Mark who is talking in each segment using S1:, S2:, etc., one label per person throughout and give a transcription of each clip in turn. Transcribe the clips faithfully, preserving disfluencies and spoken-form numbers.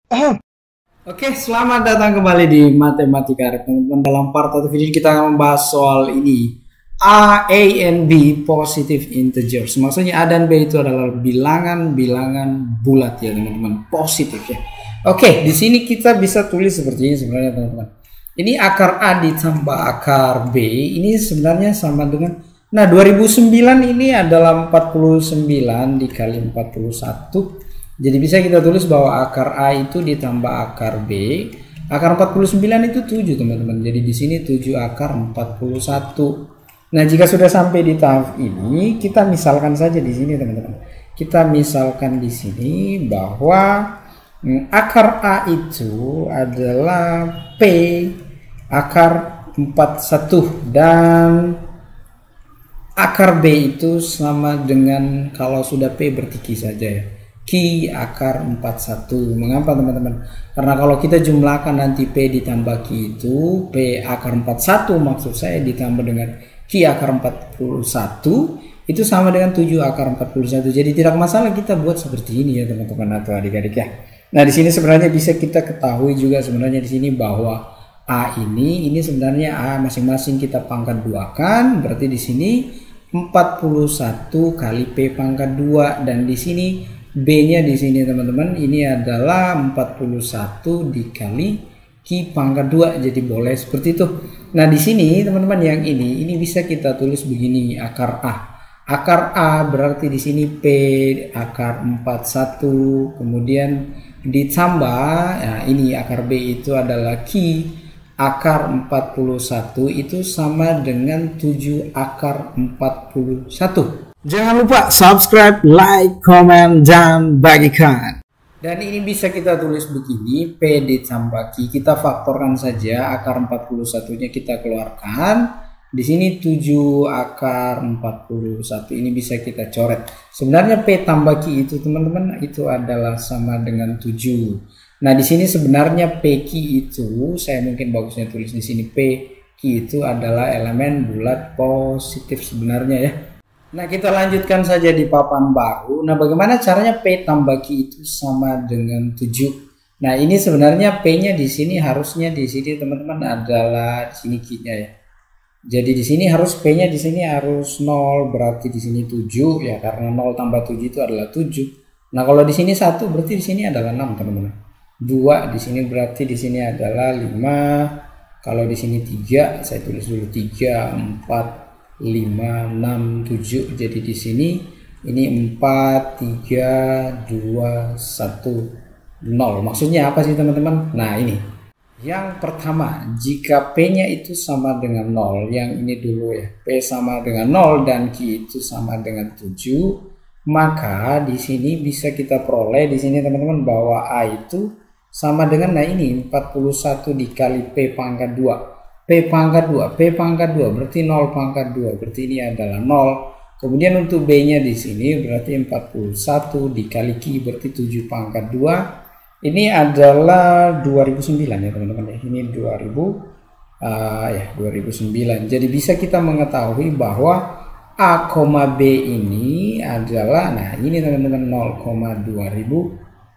S1: Oke, selamat datang kembali di Matematika Arif, teman-teman. Dalam part satu video kita akan membahas soal ini. A, A, and B positive integers. Maksudnya A dan B itu adalah bilangan-bilangan bulat ya, teman-teman. Positif ya. Oke, di sini kita bisa tulis seperti ini sebenarnya, teman-teman. Ini akar A ditambah akar B. Ini sebenarnya sama dengan, nah dua ribu sembilan ini adalah empat puluh sembilan dikali empat puluh satu. Jadi bisa kita tulis bahwa akar A itu ditambah akar B. Akar empat puluh sembilan itu tujuh, teman-teman. Jadi di sini tujuh akar empat puluh satu. Nah, jika sudah sampai di tahap ini, kita misalkan saja di sini, teman-teman. Kita misalkan di sini bahwa hmm, akar A itu adalah P akar empat puluh satu dan akar B itu sama dengan, kalau sudah P berarti Q saja ya. Q akar empat puluh satu. Mengapa, teman-teman? Karena kalau kita jumlahkan nanti P ditambah Q itu P akar empat puluh satu maksud saya ditambah dengan Q akar empat puluh satu itu sama dengan tujuh akar empat puluh satu. Jadi tidak masalah kita buat seperti ini ya, teman-teman atau adik-adik ya. Nah, di sini sebenarnya bisa kita ketahui juga sebenarnya di sini bahwa A ini ini sebenarnya A masing-masing kita pangkat dua kan, berarti di sini empat puluh satu kali P pangkat dua, dan di sini B-nya di sini, teman-teman, ini adalah empat puluh satu dikali Q pangkat dua. Jadi boleh seperti itu. Nah, di sini, teman-teman, yang ini ini bisa kita tulis begini, akar A. Akar A berarti di sini P akar empat puluh satu, kemudian ditambah, nah ini akar B itu adalah Q akar empat puluh satu itu sama dengan tujuh akar empat puluh satu. Jangan lupa subscribe, like, komen, dan bagikan. Dan ini bisa kita tulis begini, P ditambah Q. Kita faktorkan saja, akar empat puluh satu-nya kita keluarkan. Di sini tujuh akar empat puluh satu ini bisa kita coret. Sebenarnya P tambah Q itu, teman-teman, itu adalah sama dengan tujuh. Nah, di sini sebenarnya P Q itu, saya mungkin bagusnya tulis di sini P Q itu adalah elemen bulat positif sebenarnya ya. Nah, kita lanjutkan saja di papan baru. Nah, bagaimana caranya P tambah Q itu sama dengan tujuh? Nah, ini sebenarnya P-nya di sini harusnya di sini, teman-teman, adalah di sini Q-nya ya. Jadi di sini harus P-nya di sini harus nol, berarti di sini tujuh ya, karena nol tambah tujuh itu adalah tujuh. Nah, kalau di sini satu berarti di sini adalah enam, teman-teman. dua di sini berarti di sini adalah lima. Kalau di sini tiga, saya tulis dulu tiga, empat, lima, enam, tujuh. Jadi di sini ini empat, tiga, dua, satu, nol. Maksudnya apa sih, teman-teman? Nah, ini yang pertama, jika P-nya itu sama dengan nol, yang ini dulu ya, P sama dengan nol dan Q itu sama dengan tujuh, maka di sini bisa kita peroleh di sini, teman-teman, bahwa A itu sama dengan, nah ini empat puluh satu dikali P pangkat dua. P pangkat dua, P pangkat dua berarti nol pangkat dua, berarti ini adalah nol. Kemudian untuk B-nya di sini berarti empat puluh satu dikali Q berarti tujuh pangkat dua. Ini adalah dua ribu sembilan ya, teman-teman ya. Ini dua ribu uh, ya, dua ribu sembilan. Jadi bisa kita mengetahui bahwa A, B ini adalah, nah ini, teman-teman, nol, dua ribu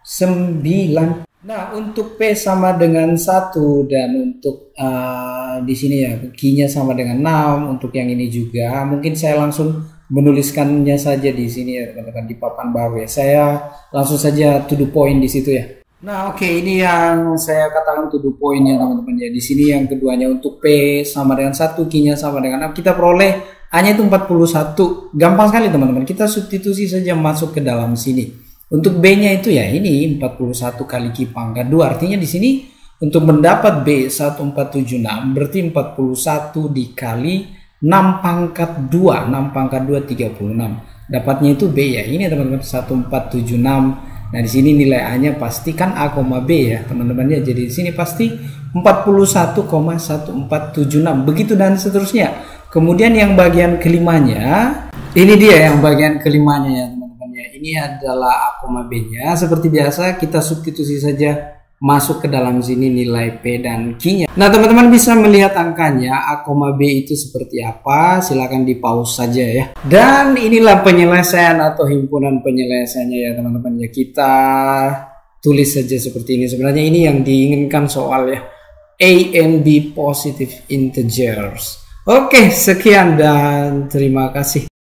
S1: sembilan. Nah, untuk P sama dengan satu dan untuk uh, di sini ya Q-nya sama dengan enam. Untuk yang ini juga mungkin saya langsung menuliskannya saja di sini ya, teman-teman, di papan baru ya. Saya langsung saja to the point di situ ya. Nah, oke, okay, ini yang saya katakan to the point ya, teman-teman ya. Di sini yang keduanya untuk P sama dengan satu, Q-nya sama dengan enam. Kita peroleh A-nya itu empat puluh satu. Gampang sekali, teman-teman. Kita substitusi saja masuk ke dalam sini. Untuk B-nya itu ya ini empat puluh satu kali Q pangkat dua. Artinya di sini untuk mendapat B satu empat tujuh enam berarti empat puluh satu dikali enam pangkat dua. enam pangkat dua tiga puluh enam. Dapatnya itu B ya. Ini, teman-teman, satu empat tujuh enam. Nah, di sini nilai A-nya pasti kan A, B ya, teman-teman ya. Jadi di sini pasti empat puluh satu koma satu empat tujuh enam. Begitu dan seterusnya. Kemudian yang bagian kelimanya, ini dia yang bagian kelimanya ya, teman-teman. Ini adalah A, B-nya. Seperti biasa kita substitusi saja masuk ke dalam sini nilai P dan Q-nya. Nah, teman-teman bisa melihat angkanya A, B itu seperti apa. Silakan di pause saja ya. Dan inilah penyelesaian atau himpunan penyelesaiannya ya, teman-teman ya. Kita tulis saja seperti ini. Sebenarnya ini yang diinginkan soal ya, A and B positive integers. Oke, sekian dan terima kasih.